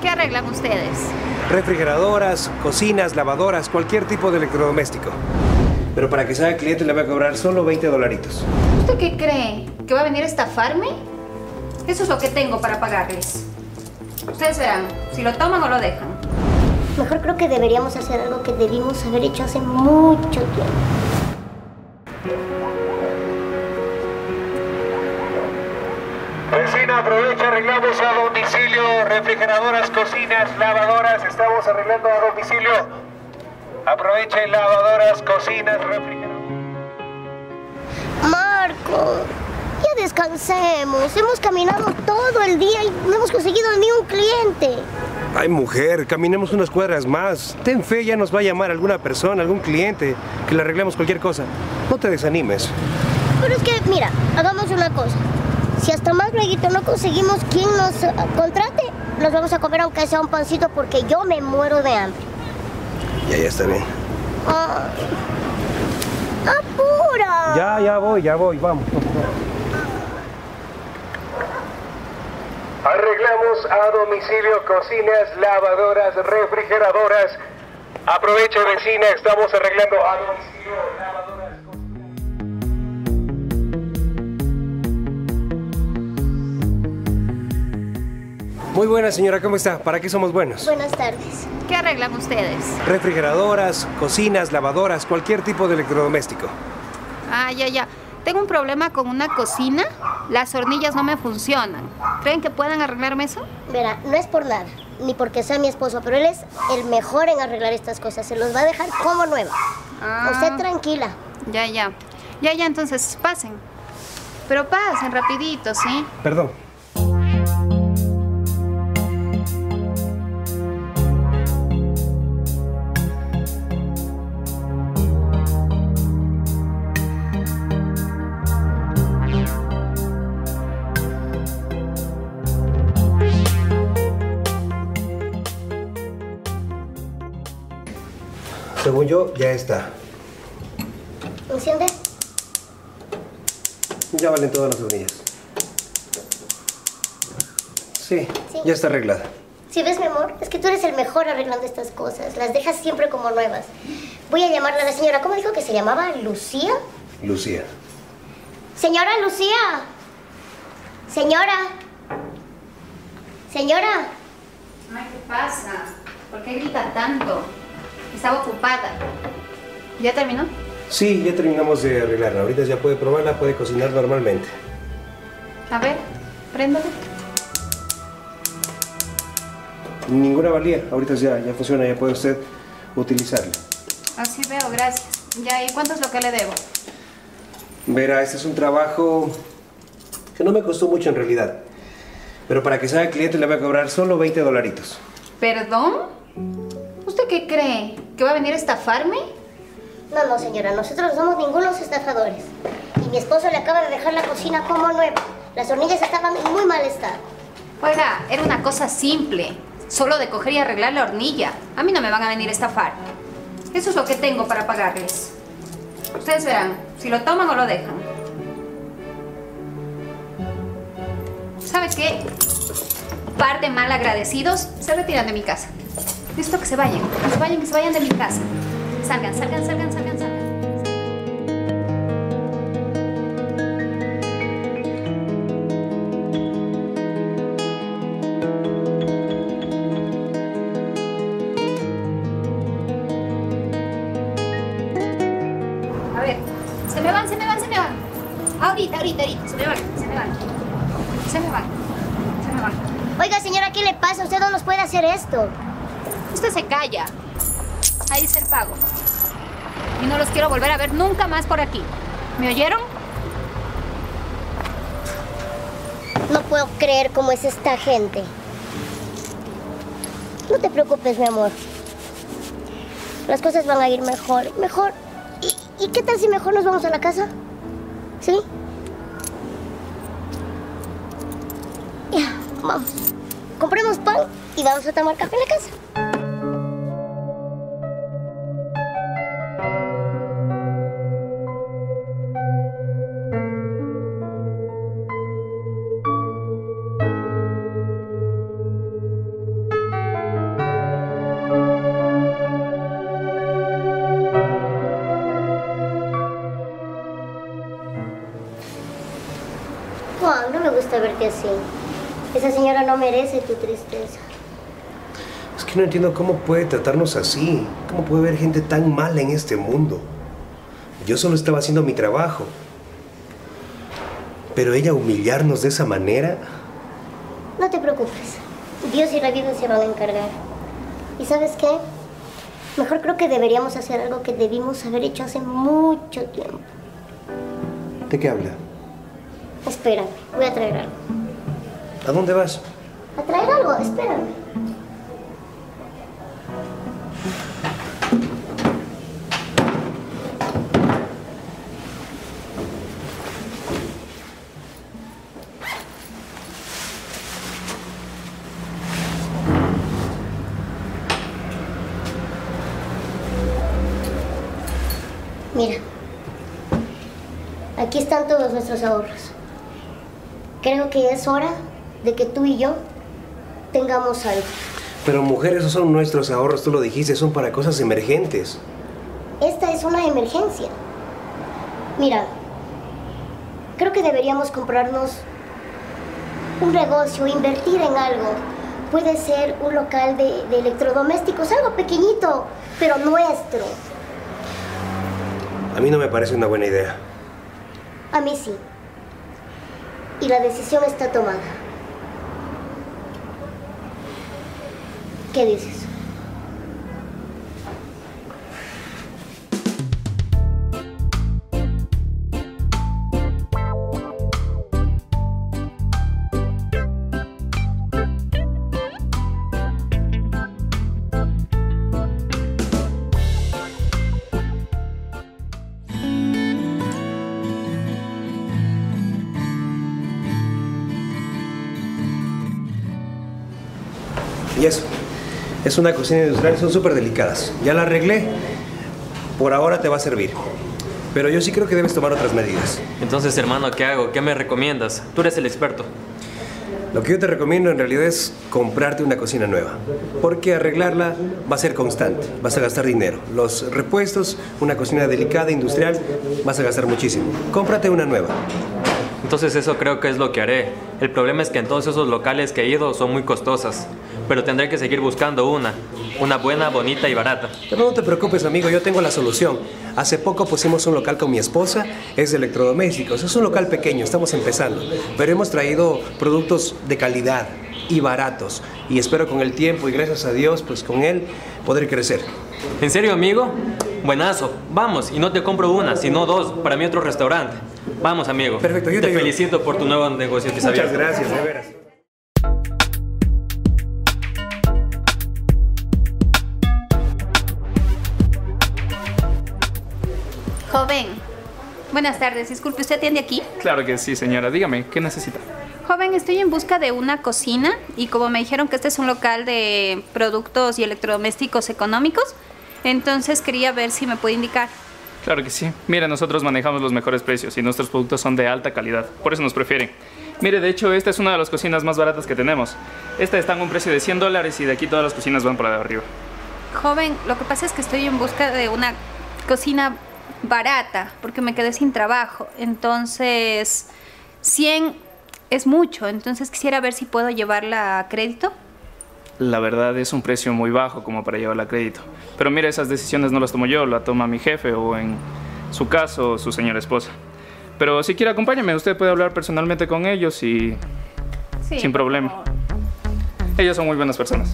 ¿Qué arreglan ustedes? Refrigeradoras, cocinas, lavadoras, cualquier tipo de electrodoméstico. Pero para que sea el cliente le voy a cobrar solo $20. ¿Usted qué cree? ¿Que va a venir a estafarme? Eso es lo que tengo para pagarles. Ustedes verán, si lo toman o lo dejan. Mejor creo que deberíamos hacer algo que debimos haber hecho hace mucho tiempo. Vecina, aprovecha, arreglamos a domicilio, refrigeradoras, cocinas, lavadoras, estamos arreglando a domicilio. Aproveche lavadoras, cocinas, refrigeradoras. Marco, ya descansemos. Hemos caminado todo el día y no hemos conseguido ni un cliente. Ay, mujer, caminemos unas cuadras más. Ten fe, ya nos va a llamar alguna persona, algún cliente, que le arreglemos cualquier cosa. No te desanimes. Pero es que, mira, hagamos una cosa. Si hasta más luego no conseguimos quien nos contrate, nos vamos a comer aunque sea un pancito porque yo me muero de hambre. Ya está bien. Ay. ¡Apura! Ya voy, vamos. Arreglamos a domicilio cocinas, lavadoras, refrigeradoras. Aproveche, vecina, estamos arreglando a domicilio lavadoras. Muy buena, señora, ¿cómo está? ¿Para qué somos buenos? Buenas tardes. ¿Qué arreglan ustedes? Refrigeradoras, cocinas, lavadoras, cualquier tipo de electrodoméstico. Ya. Tengo un problema con una cocina. Las hornillas no me funcionan. ¿Creen que puedan arreglarme eso? Verá, no es por nada, ni porque sea mi esposo, pero él es el mejor en arreglar estas cosas. Se los va a dejar como nueva. Usted tranquila. Ya, entonces pasen. Pero pasen rapidito, ¿sí? Perdón. Según yo, ya está. ¿Enciende? Ya valen todas las hornillas. Sí, ya está arreglada. ¿Sí ves, mi amor? Es que tú eres el mejor arreglando estas cosas. Las dejas siempre como nuevas. Voy a llamarle a la señora. ¿Cómo dijo que se llamaba? ¿Lucía? Lucía. Señora Lucía. Señora. Señora. Ay, ¿qué pasa? ¿Por qué grita tanto? Estaba ocupada. ¿Ya terminó? Sí, ya terminamos de arreglarla. Ahorita ya puede probarla, puede cocinar normalmente. A ver, préndale. Ninguna valía. Ahorita ya funciona, ya puede usted utilizarla. Así veo, gracias. Ya, ¿y cuánto es lo que le debo? Verá, este es un trabajo que no me costó mucho en realidad. Pero para que sea el cliente le voy a cobrar solo $20. ¿Perdón? ¿Usted qué cree? ¿Que va a venir a estafarme? No, señora. Nosotros no somos ningunos estafadores. Y mi esposo le acaba de dejar la cocina como nueva. Las hornillas estaban en muy mal estado. Oiga, era una cosa simple. Solo de coger y arreglar la hornilla. A mí no me van a venir a estafar. Eso es lo que tengo para pagarles. Ustedes verán, si lo toman o lo dejan. ¿Sabe qué? Par de malagradecidos se retiran de mi casa. Listo, que se vayan. Que se vayan de mi casa. Salgan. A ver, se me van. Ahorita, se me van. Oiga, señora, ¿qué le pasa? Usted no nos puede hacer esto. Usted se calla. Ahí está el pago. Y no los quiero volver a ver nunca más por aquí. ¿Me oyeron? No puedo creer cómo es esta gente. No te preocupes, mi amor. Las cosas van a ir mejor. ¿Y qué tal si mejor nos vamos a la casa? ¿Sí? Ya, vamos. Compremos pan y vamos a tomar café en la casa. verte así. Esa señora no merece tu tristeza. Es que no entiendo cómo puede tratarnos así. ¿Cómo puede haber gente tan mala en este mundo? Yo solo estaba haciendo mi trabajo. Pero ella humillarnos de esa manera... No te preocupes. Dios y la vida se van a encargar. ¿Y sabes qué? Mejor creo que deberíamos hacer algo que debimos haber hecho hace mucho tiempo. ¿De qué habla? Espérame, voy a traer algo. ¿A dónde vas? ¿A traer algo? Espérame. Mira, aquí están todos nuestros ahorros. Creo que es hora de que tú y yo tengamos algo. Pero mujer, esos son nuestros ahorros, tú lo dijiste, son para cosas emergentes. Esta es una emergencia. Mira, creo que deberíamos comprarnos un negocio, invertir en algo. Puede ser un local de electrodomésticos, algo pequeñito, pero nuestro. A mí no me parece una buena idea. A mí sí. Y la decisión está tomada. ¿Qué dices? Y eso, es una cocina industrial, son súper delicadas. Ya la arreglé, por ahora te va a servir. Pero yo sí creo que debes tomar otras medidas. Entonces, hermano, ¿qué hago? ¿Qué me recomiendas? Tú eres el experto. Lo que yo te recomiendo en realidad es comprarte una cocina nueva. Porque arreglarla va a ser constante, vas a gastar dinero. Los repuestos, una cocina delicada, industrial, vas a gastar muchísimo. Cómprate una nueva. Entonces eso creo que es lo que haré. El problema es que en todos esos locales que he ido son muy costosas. Pero tendré que seguir buscando una buena, bonita y barata. Pero no te preocupes, amigo, yo tengo la solución. Hace poco pusimos un local con mi esposa, es de electrodomésticos. Es un local pequeño, estamos empezando. Pero hemos traído productos de calidad y baratos. Y espero con el tiempo y gracias a Dios, pues con él, poder crecer. ¿En serio, amigo? Buenazo. Vamos, y no te compro una, sino dos, para mi otro restaurante. Vamos, amigo. Perfecto, yo te ayudo. felicito por tu nuevo negocio que Muchas gracias, de veras. Joven, buenas tardes. Disculpe, ¿usted atiende aquí? Claro que sí, señora. Dígame, ¿qué necesita? Joven, estoy en busca de una cocina y como me dijeron que este es un local de productos y electrodomésticos económicos, entonces quería ver si me puede indicar. Claro que sí. Mire, nosotros manejamos los mejores precios y nuestros productos son de alta calidad. Por eso nos prefieren. Mire, de hecho, esta es una de las cocinas más baratas que tenemos. Esta está en un precio de $100 y de aquí todas las cocinas van para arriba. Joven, lo que pasa es que estoy en busca de una cocina barata porque me quedé sin trabajo. Entonces, 100 es mucho. Entonces quisiera ver si puedo llevarla a crédito. La verdad es un precio muy bajo como para llevarla a crédito. Pero mire, esas decisiones no las tomo yo, la toma mi jefe o en su caso, su señora esposa. Pero si quiere acompáñame, usted puede hablar personalmente con ellos y Sí, sin problema. por favor. Ellos son muy buenas personas.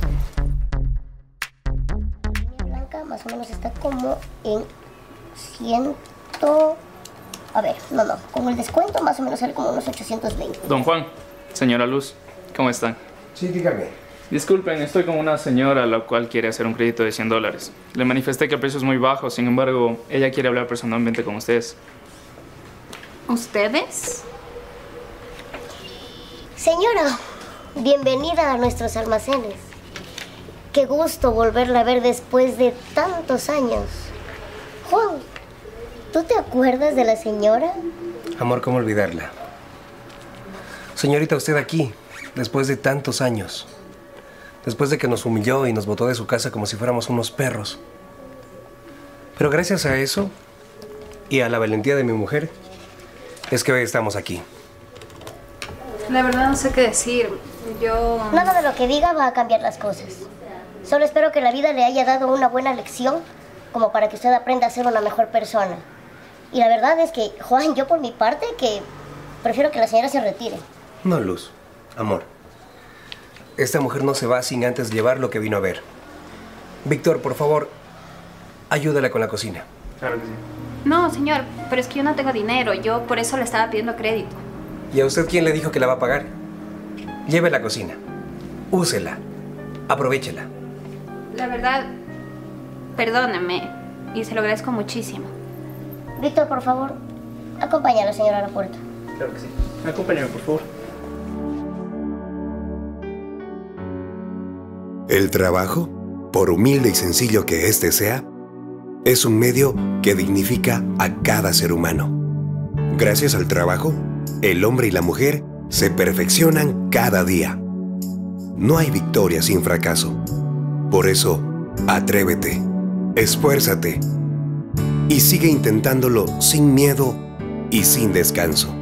La blanca más o menos está como en 100... A ver, no, con el descuento más o menos sale como unos 820. Don Juan, señora Luz, ¿cómo están? Sí, dígame. Disculpen, estoy con una señora la cual quiere hacer un crédito de $100. Le manifesté que el precio es muy bajo, sin embargo, ella quiere hablar personalmente con ustedes. ¿Ustedes? Señora, bienvenida a nuestros almacenes. Qué gusto volverla a ver después de tantos años. Juan, ¿tú te acuerdas de la señora? Amor, ¿cómo olvidarla? Señorita, usted aquí, después de tantos años. Después de que nos humilló y nos botó de su casa como si fuéramos unos perros. Pero gracias a eso y a la valentía de mi mujer, es que hoy estamos aquí. La verdad no sé qué decir. Nada de lo que diga va a cambiar las cosas. Solo espero que la vida le haya dado una buena lección como para que usted aprenda a ser una mejor persona. Y la verdad es que, Juan, yo por mi parte, que prefiero que la señora se retire. No, Luz. Amor. Esta mujer no se va sin antes llevar lo que vino a ver. Víctor, por favor, ayúdala con la cocina. Claro que sí. No, señor, pero es que yo no tengo dinero. Yo por eso le estaba pidiendo crédito. ¿Y a usted quién le dijo que la va a pagar? Lleve la cocina. Úsela. Aprovéchela. La verdad, perdóneme. Y se lo agradezco muchísimo. Víctor, por favor, acompaña a la señora a la puerta. Claro que sí. Acompáñame, por favor. El trabajo, por humilde y sencillo que éste sea, es un medio que dignifica a cada ser humano. Gracias al trabajo, el hombre y la mujer se perfeccionan cada día. No hay victoria sin fracaso. Por eso, atrévete, esfuérzate y sigue intentándolo sin miedo y sin descanso.